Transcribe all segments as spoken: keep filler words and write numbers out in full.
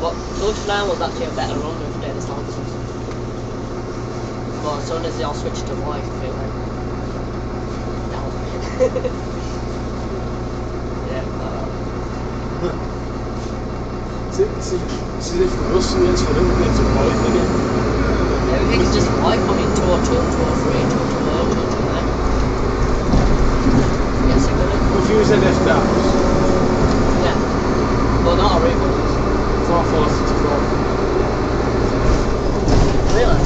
But forty-nine was actually a better run with the distances. But as soon as they all switched to white, it went down. Yeah. Uh, see, see, see if for us, it's for them, it's a white again. Everything's just white. I mean, two oh two, two oh three, two oh two oh, two oh two nine. Yes, I got it. If you use an F downs, Yeah. Well, not Arriva. four forty to four. Really?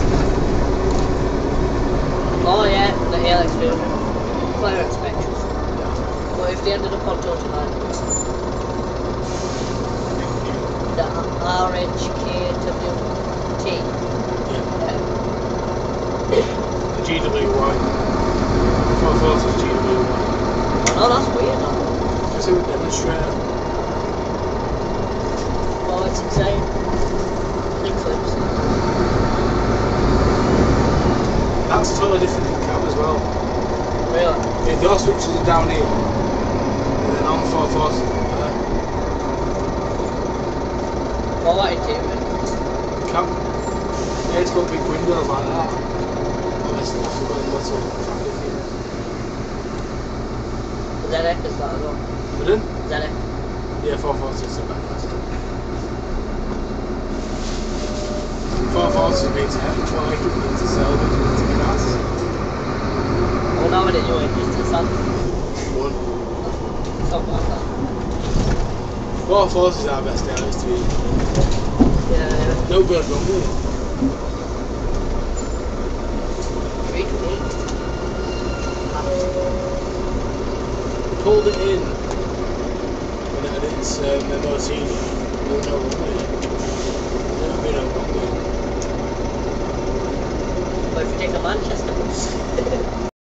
Oh yeah, the A L X field. Player Spectra. What if they ended up on two tonight? The R H K W T. Yeah. The G W Y. four forty is G W Y. Oh, that's weird. Though. Because it would demonstrate. Oh, it's insane. Eclipse. That's totally different in cab as well. Really? Yeah, the switches are down here. And then on four forty there. What about interior? Cab. Yeah, it's got big windows like that. Oh, it's not so good, what's all traffic here. Z X is that as well? Pardon? Z X. Yeah, four forty is the best. four forty means heavy trike, it means a salvage, it means a gas. Well, now it is your engine to sun. One. Something like that. four forty is our best L S three. Yeah, yeah. No bird wrong with it. three twenty-eight. Pulled it in when it had its um, M O T. No, no wrong with it. Never been a wrong with it. But if you take a Manchester bus.